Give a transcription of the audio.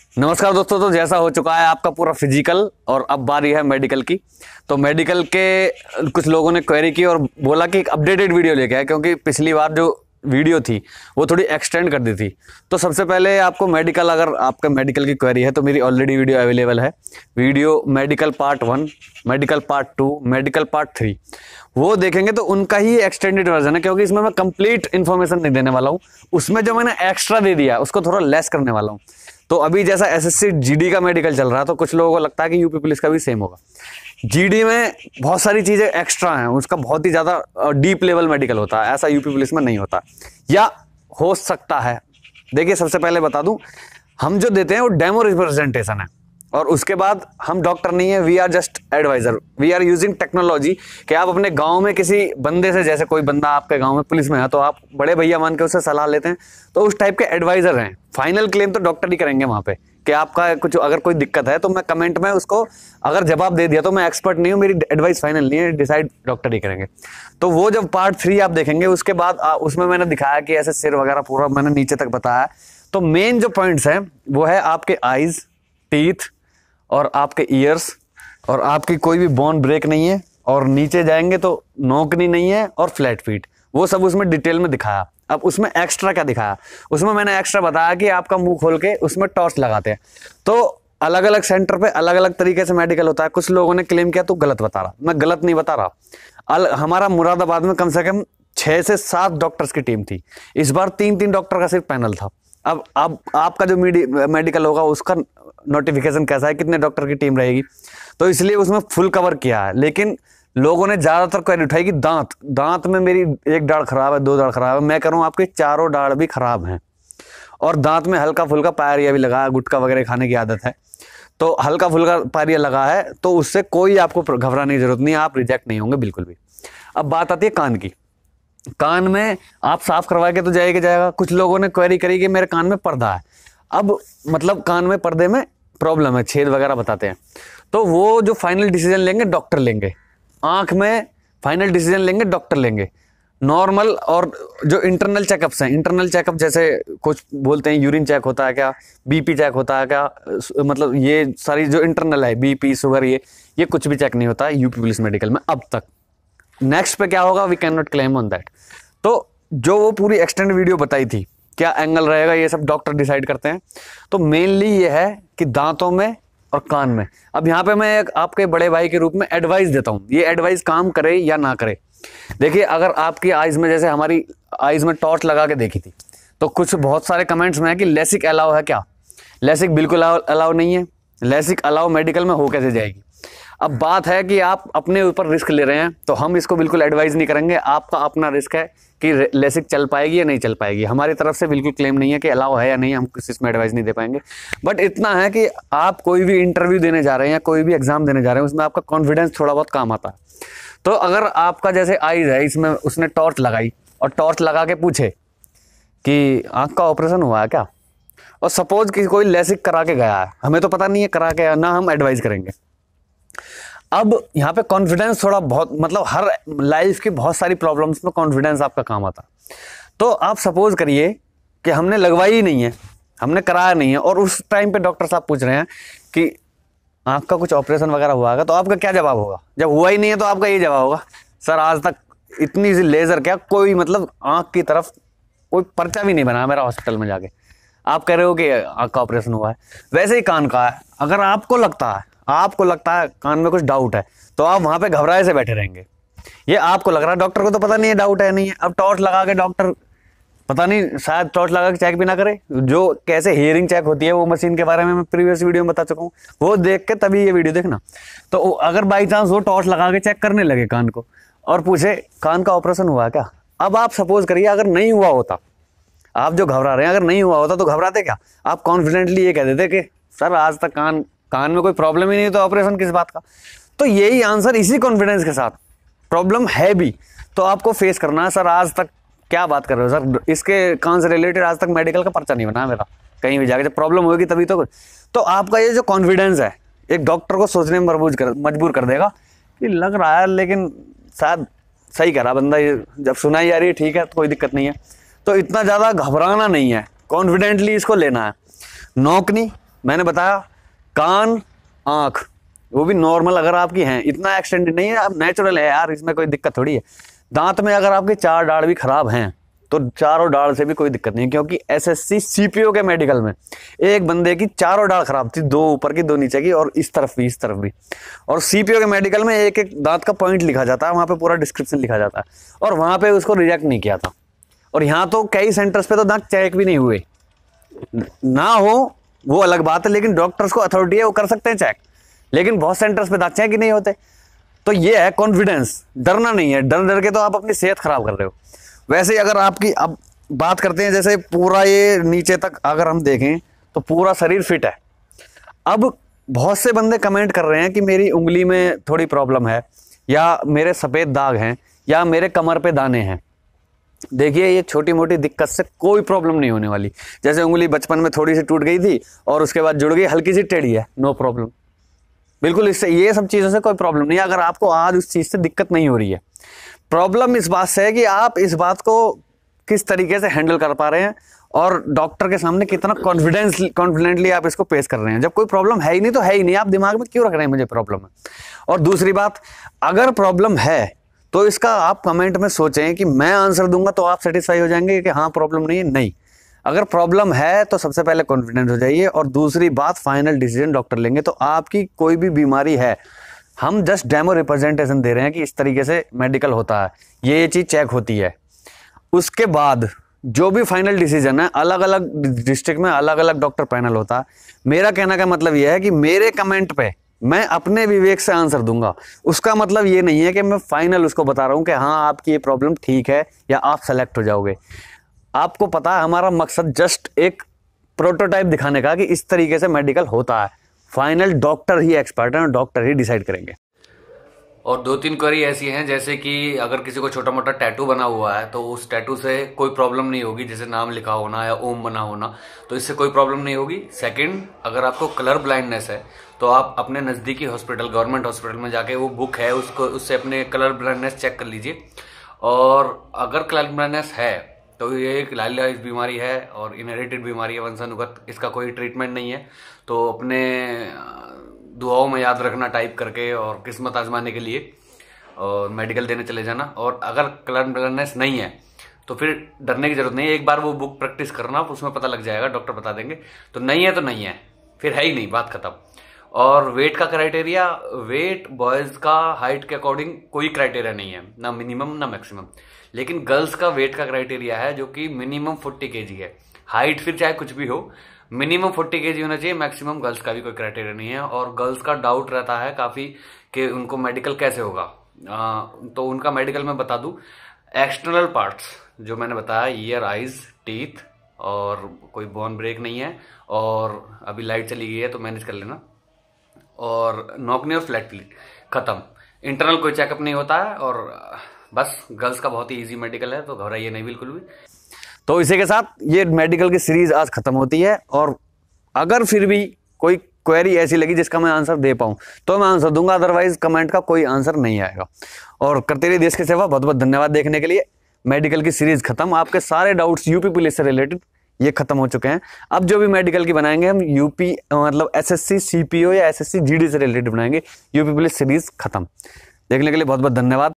नमस्कार दोस्तों। तो जैसा हो चुका है आपका पूरा फिजिकल और अब बारी है मेडिकल की। तो मेडिकल के कुछ लोगों ने क्वेरी की और बोला कि एक अपडेटेड वीडियो लेके आए, क्योंकि पिछली बार जो वीडियो थी वो थोड़ी एक्सटेंड कर दी थी। तो सबसे पहले आपको मेडिकल, अगर आपका मेडिकल की क्वेरी है तो मेरी ऑलरेडी वीडियो अवेलेबल है। Video medical part 1, medical part 2, medical part 3 वो देखेंगे तो उनका ही एक्सटेंडेड वर्जन है, क्योंकि इसमें मैं कंप्लीट इन्फॉर्मेशन नहीं देने वाला हूँ। उसमें जो मैंने एक्स्ट्रा दे दिया उसको थोड़ा लेस करने वाला हूँ। तो अभी जैसा एसएससी जीडी का मेडिकल चल रहा है तो कुछ लोगों को लगता है कि यूपी पुलिस का भी सेम होगा। जीडी में बहुत सारी चीजें एक्स्ट्रा हैं, उसका बहुत ही ज्यादा डीप लेवल मेडिकल होता है, ऐसा यूपी पुलिस में नहीं होता या हो सकता है। देखिए, सबसे पहले बता दूं, हम जो देते हैं वो डेमो रिप्रेजेंटेशन है और उसके बाद हम डॉक्टर नहीं है, we are just advisor. We are using technology कि आप अपने गांव में किसी बंदे से, जैसे कोई बंदा आपके गांव में पुलिस में है तो आप बड़े भैया मान के उससे सलाह लेते हैं, तो उस टाइप के एडवाइजर हैं। फाइनल क्लेम तो डॉक्टर ही करेंगे वहां पे कि आपका कुछ अगर कोई दिक्कत है तो मैं कमेंट में उसको अगर जवाब दे दिया तो मैं एक्सपर्ट नहीं हूँ, मेरी एडवाइस फाइनल नहीं है, डिसाइड डॉक्टर ही करेंगे। तो वो जब पार्ट 3 आप देखेंगे उसके बाद उसमें मैंने दिखाया कि ऐसे सिर वगैरह पूरा मैंने नीचे तक बताया। तो मेन जो पॉइंट्स हैं वो है आपके आईज, टीथ और आपके ईयर्स, और आपकी कोई भी बोन ब्रेक नहीं है, और नीचे जाएंगे तो नोकनी नहीं है और फ्लैट फीट, वो सब उसमें डिटेल में दिखाया। अब उसमें एक्स्ट्रा क्या दिखाया, उसमें मैंने एक्स्ट्रा बताया कि आपका मुंह खोल के उसमें टॉर्च लगाते हैं। तो अलग अलग सेंटर पे अलग अलग तरीके से मेडिकल होता है। कुछ लोगों ने क्लेम किया तो गलत बता रहा, मैं गलत नहीं बता रहा। हमारा मुरादाबाद में कम से कम 6 से 7 डॉक्टर्स की टीम थी, इस बार 3-3 डॉक्टर का सिर्फ पैनल था। अब आपका जो मेडिकल होगा उसका नोटिफिकेशन कैसा है, कितने डॉक्टर की टीम रहेगी, तो इसलिए उसमें फुल कवर किया है। लेकिन लोगों ने ज्यादातर क्वेरी उठाई कि दांत में मेरी एक दाढ़ खराब है, 2 दाढ़ खराब है। मैं करूँ आपके चारों दाढ़ भी खराब हैं और दांत में हल्का फुल्का पायरिया भी लगा है, गुटखा वगैरह खाने की आदत है तो हल्का फुल्का पायरिया लगा है, तो उससे कोई आपको घबराने की जरूरत नहीं है, आप रिजेक्ट नहीं होंगे बिल्कुल भी। अब बात आती है कान की। कान में आप साफ करवा के तो जाएगा। कुछ लोगों ने क्वेरी करी कि मेरे कान में पर्दा है। अब मतलब कान में पर्दे में प्रॉब्लम है, छेद वगैरह बताते हैं, तो वो जो फाइनल डिसीजन लेंगे डॉक्टर लेंगे। आंख में फाइनल डिसीजन लेंगे डॉक्टर लेंगे। नॉर्मल और जो इंटरनल चेकअप्स हैं, इंटरनल चेकअप जैसे कुछ बोलते हैं यूरिन चेक होता है क्या, बीपी चेक होता है क्या, मतलब ये सारी जो इंटरनल है, बीपी शुगर, ये कुछ भी चेक नहीं होता है यूपी पुलिस मेडिकल में अब तक। नेक्स्ट पे क्या होगा, we can not claim on that. तो जो वो पूरी एक्सटेंड वीडियो बताई थी, क्या एंगल रहेगा, ये सब डॉक्टर डिसाइड करते हैं। तो मेनली ये है कि दांतों में और कान में। अब यहाँ पे मैं एक आपके बड़े भाई के रूप में एडवाइस देता हूँ, ये एडवाइस काम करे या ना करे। देखिए, अगर आपकी आइज में, जैसे हमारी आइज में टॉर्च लगा के देखी थी, तो कुछ बहुत सारे कमेंट्स में है कि लेसिक अलाउ है क्या। लेसिक बिल्कुल अलाउ नहीं है। लेसिक अलाउ मेडिकल में हो कैसे जाएगी। अब बात है कि आप अपने ऊपर रिस्क ले रहे हैं, तो हम इसको बिल्कुल एडवाइस नहीं करेंगे। आपका अपना रिस्क है कि लेसिक चल पाएगी या नहीं चल पाएगी। हमारी तरफ से बिल्कुल क्लेम नहीं है कि अलाउ है या नहीं, हम किसी इसमें एडवाइस नहीं दे पाएंगे। बट इतना है कि आप कोई भी इंटरव्यू देने जा रहे हैं या कोई भी एग्जाम देने जा रहे हैं, उसमें आपका कॉन्फिडेंस थोड़ा बहुत काम आता है। तो अगर आपका जैसे आईज है, इसमें उसने टॉर्च लगाई और टॉर्च लगा के पूछे कि आंख का ऑपरेशन हुआ है क्या, और सपोज कि कोई लेसिक करा के गया है, हमें तो पता नहीं है करा के ना, हम एडवाइस करेंगे। अब यहाँ पे कॉन्फिडेंस थोड़ा बहुत, मतलब हर लाइफ की बहुत सारी प्रॉब्लम्स में कॉन्फिडेंस आपका काम आता है। तो आप सपोज करिए कि हमने लगवाई ही नहीं है, हमने कराया नहीं है, और उस टाइम पे डॉक्टर साहब पूछ रहे हैं कि आंख का कुछ ऑपरेशन वगैरह हुआ है, तो आपका क्या जवाब होगा। जब हुआ ही नहीं है तो आपका ये जवाब होगा, सर आज तक इतनी सी लेजर क्या, कोई मतलब आंख की तरफ कोई पर्चा भी नहीं बना मेरा हॉस्पिटल में जाके। आप कह रहे हो कि आंख का ऑपरेशन हुआ है। वैसे ही कान का है, अगर आपको लगता है कान में कुछ डाउट है, तो आप वहां पे घबराए से बैठे रहेंगे। ये आपको लग रहा है, डॉक्टर को तो पता नहीं है डाउट है नहीं है। अब टॉर्च लगा के डॉक्टर, पता नहीं शायद टॉर्च लगा के चेक भी ना करे। जो कैसे हियरिंग चेक होती है वो मशीन के बारे में मैं प्रीवियस वीडियो में बता चुका हूँ, वो देख के तभी ये वीडियो देखना। तो अगर बाई चांस वो टॉर्च लगा के चेक करने लगे कान को और पूछे कान का ऑपरेशन हुआ क्या, अब आप सपोज करिए अगर नहीं हुआ होता, आप जो घबरा रहे हैं, अगर नहीं हुआ होता तो घबराते क्या, आप कॉन्फिडेंटली ये कह देते कि सर आज तक कान में कोई प्रॉब्लम ही नहीं, तो ऑपरेशन किस बात का। तो यही आंसर, इसी कॉन्फिडेंस के साथ, प्रॉब्लम है भी तो आपको फेस करना है। सर आज तक क्या बात कर रहे हो सर, इसके कान से रिलेटेड आज तक मेडिकल का पर्चा नहीं बना मेरा, कहीं भी जाके जब प्रॉब्लम होगी तभी तो आपका ये जो कॉन्फिडेंस है एक डॉक्टर को सोचने में मजबूर कर देगा कि लग रहा है लेकिन शायद सही कह रहा बंदा, ये जब सुनाई आ रही है ठीक है तो कोई दिक्कत नहीं है। तो इतना ज़्यादा घबराना नहीं है, कॉन्फिडेंटली इसको लेना है। नोकनी मैंने बताया कान, आंख, वो भी नॉर्मल अगर आपकी हैं, इतना एक्सटेंडेड नहीं है, अब नेचुरल है यार, इसमें कोई दिक्कत थोड़ी है। दांत में अगर आपके 4 दाढ़ भी खराब हैं तो चारों दाढ़ से भी कोई दिक्कत नहीं है, क्योंकि एसएससी सीपीओ के मेडिकल में एक बंदे की चारों दाढ़ खराब थी, 2 ऊपर की 2 नीचे की, और इस तरफ भी इस तरफ भी। और सीपीओ के मेडिकल में एक एक दांत का पॉइंट लिखा जाता है, वहां पे पूरा डिस्क्रिप्शन लिखा जाता है, और वहां पे उसको रिजेक्ट नहीं किया था। और यहाँ तो कई सेंटर्स पे तो दांत चेक भी नहीं हुए, ना हो वो अलग बात है, लेकिन डॉक्टर्स को अथॉरिटी है, वो कर सकते हैं चेक, लेकिन बहुत सेंटर्स पे दांत चेक ही नहीं होते। तो ये है कॉन्फिडेंस, डरना नहीं है, डर डर के तो आप अपनी सेहत खराब कर रहे हो। वैसे ही अगर आपकी, अब बात करते हैं जैसे पूरा ये नीचे तक अगर हम देखें तो पूरा शरीर फिट है। अब बहुत से बंदे कमेंट कर रहे हैं कि मेरी उंगली में थोड़ी प्रॉब्लम है, या मेरे सफ़ेद दाग हैं, या मेरे कमर पे दाने हैं। देखिए, ये छोटी मोटी दिक्कत से कोई प्रॉब्लम नहीं होने वाली। जैसे उंगली बचपन में थोड़ी सी टूट गई थी और उसके बाद जुड़ गई, हल्की सी टेढ़ी है, नो प्रॉब्लम, बिल्कुल। इससे, ये सब चीज़ों से कोई प्रॉब्लम नहीं है, अगर आपको आज उस चीज़ से दिक्कत नहीं हो रही है। प्रॉब्लम इस बात से है कि आप इस बात को किस तरीके से हैंडल कर पा रहे हैं, और डॉक्टर के सामने कितना कॉन्फिडेंटली आप इसको पेश कर रहे हैं। जब कोई प्रॉब्लम है ही नहीं तो है ही नहीं, आप दिमाग में क्यों रख रहे हैं मुझे प्रॉब्लम है। और दूसरी बात, अगर प्रॉब्लम है तो इसका आप कमेंट में सोचें कि मैं आंसर दूंगा तो आप सेटिस्फाई हो जाएंगे कि हाँ प्रॉब्लम नहीं है। नहीं, अगर प्रॉब्लम है तो सबसे पहले कॉन्फिडेंट हो जाइए, और दूसरी बात, फाइनल डिसीजन डॉक्टर लेंगे। तो आपकी कोई भी बीमारी है, हम जस्ट डेमो रिप्रेजेंटेशन दे रहे हैं कि इस तरीके से मेडिकल होता है, ये चीज़ चेक होती है। उसके बाद जो भी फाइनल डिसीजन है, अलग अलग डिस्ट्रिक्ट में अलग अलग डॉक्टर पैनल होता है। मेरा कहने का मतलब यह है कि मेरे कमेंट पे मैं अपने विवेक से आंसर दूंगा। उसका मतलब ये नहीं है कि मैं फाइनल उसको बता रहा हूं कि हाँ आपकी ये प्रॉब्लम ठीक है या आप सेलेक्ट हो जाओगे। आपको पता है, हमारा मकसद जस्ट एक प्रोटोटाइप दिखाने का कि इस तरीके से मेडिकल होता है। फाइनल डॉक्टर ही एक्सपर्ट है और डॉक्टर ही डिसाइड करेंगे। और 2-3 क्वेरी ऐसी हैं, जैसे कि अगर किसी को छोटा मोटा टैटू बना हुआ है तो उस टैटू से कोई प्रॉब्लम नहीं होगी, जैसे नाम लिखा होना या ओम बना होना, तो इससे कोई प्रॉब्लम नहीं होगी। सेकंड, अगर आपको कलर ब्लाइंडनेस है तो आप अपने नज़दीकी हॉस्पिटल, गवर्नमेंट हॉस्पिटल में जाके वो बुक है उसको, उससे अपने कलर ब्लाइंडनेस चेक कर लीजिए। और अगर कलर ब्लाइंडनेस है तो ये एक लाइलाइज बीमारी है और इनहेरिटेड बीमारी है, वंशानुगत, इसका कोई ट्रीटमेंट नहीं है। तो अपने दुआओं में याद रखना टाइप करके, और किस्मत आजमाने के लिए और मेडिकल देने चले जाना। और अगर कलर ब्लाइंडनेस नहीं है तो फिर डरने की जरूरत नहीं है, एक बार वो बुक प्रैक्टिस करना, उसमें पता लग जाएगा, डॉक्टर बता देंगे। तो नहीं है तो नहीं है, फिर है ही नहीं, बात खत्म। और वेट का क्राइटेरिया, वेट बॉयज का हाइट के अकॉर्डिंग कोई क्राइटेरिया नहीं है, ना मिनिमम ना मैक्सिमम। लेकिन गर्ल्स का वेट का क्राइटेरिया है जो कि मिनिमम 40 kg है। हाइट फिर चाहे कुछ भी हो, मिनिमम 40 kg होना चाहिए, मैक्सिमम गर्ल्स का भी कोई क्राइटेरिया नहीं है। और गर्ल्स का डाउट रहता है काफ़ी कि उनको मेडिकल कैसे होगा, तो उनका मेडिकल में बता दूं, एक्सटर्नल पार्ट्स जो मैंने बताया, ईयर, आइज, टीथ, और कोई बोन ब्रेक नहीं है, और अभी लाइट चली गई है तो मैनेज कर लेना, और नॉकनी और फ्लैट प्लेट, खत्म। इंटरनल कोई चेकअप नहीं होता है, और बस गर्ल्स का बहुत ही इजी मेडिकल है, तो घबराइए नहीं बिल्कुल भी। तो इसी के साथ ये मेडिकल की सीरीज आज खत्म होती है। और अगर फिर भी कोई क्वेरी ऐसी लगी जिसका मैं आंसर दे पाऊं तो मैं आंसर दूंगा, अदरवाइज कमेंट का कोई आंसर नहीं आएगा। और करते रहिए देश की सेवा। बहुत बहुत धन्यवाद देखने के लिए। मेडिकल की सीरीज खत्म, आपके सारे डाउट्स यूपी पुलिस से रिलेटेड ये खत्म हो चुके हैं। अब जो भी मेडिकल की बनाएंगे हम यूपी, मतलब एसएससी सीपीओ या एसएससी जीडी से रिलेटेड बनाएंगे। यूपी पुलिस सीरीज खत्म। देखने के लिए बहुत बहुत धन्यवाद।